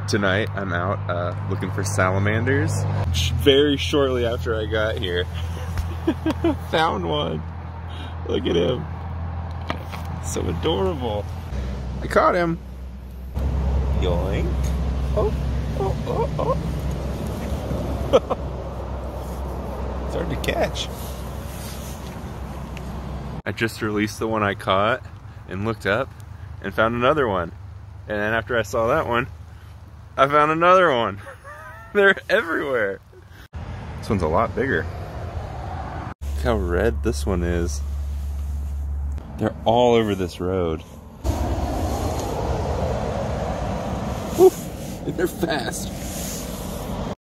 Tonight I'm out looking for salamanders. Very shortly after I got here, found one. Look at him. So adorable. I caught him. Yoink. Oh, oh, oh, oh. It's hard to catch. I just released the one I caught and looked up and found another one. And then after I saw that one, I found another one. They're everywhere. This one's a lot bigger. Look how red this one is. They're all over this road. Woo! They're fast.